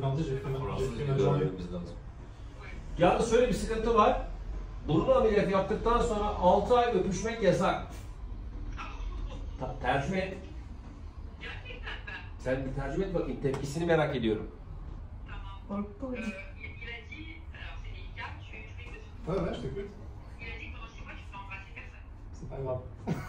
lundi, j'ai fait ma journée. Görmemiz lazım. Yalnız şöyle bir sıkıntı var. Burun ameliyatı yaptıktan sonra 6 ay öpüşmek yasak. Tercüme et. Gerçekten mi? Sen bir tercüme et bakayım. Tepkisini merak ediyorum. Tamam. Il a dit, alors c'est délicat, tu m'écoutes? Ouais, ouais, je t'écoute. Il a dit que pendant 6 mois, tu peux embrasser personne. C'est pas grave.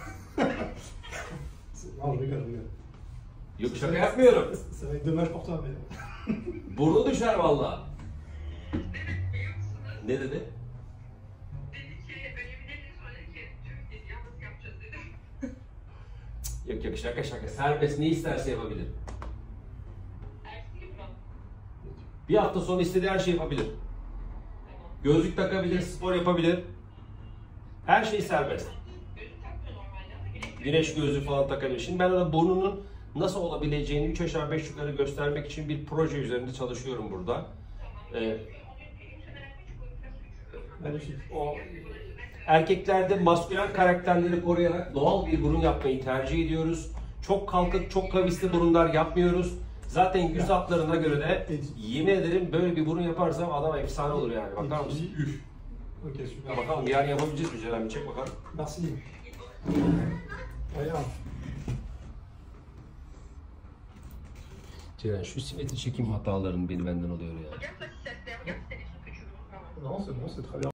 Non, je rigole. Yok şaka yapmıyorum. Ça va être dommage pour toi, mais. Burnu düşer valla. Biliyor musunuz? Ne dedi? Dedi ki, ölümünden sonra dedi ki, Türk dedi, yalnız yapacağız dedi. Yok yok şaka. Serbest ne isterse yapabilir. Ertesi gün mü? Bir hafta sonra istediği her şeyi yapabilir. Gözlük takabilir, spor yapabilir. Her şey serbest. Gözlük takmıyor normalde ama Güneş gözlüğü falan takabilir. Şimdi ben ona burnunun nasıl olabileceğini 3 aşağı 5 yukarı göstermek için bir proje üzerinde çalışıyorum burada. Magnifique. O erkeklerde maskülen karakterleri koruyarak doğal bir burun yapmayı tercih ediyoruz. Çok kalkık, çok kavisli burunlar yapmıyoruz. Zaten yüz hatlarına göre de yemin ederim böyle bir burun yaparsam adam efsane olur yani. Bakar mısın? Üf. Ok, super. Bakalım yarın yapabileceğiz mi Ceren? Bir çek bakalım. Merci. Regarde. Ceren şu simetri çekim hataların beni benden alıyor ya. Regarde toi si ça se fait, regarde si t'as des trucs que tu veux vraiment. Non, c'est bon, c'est très bien.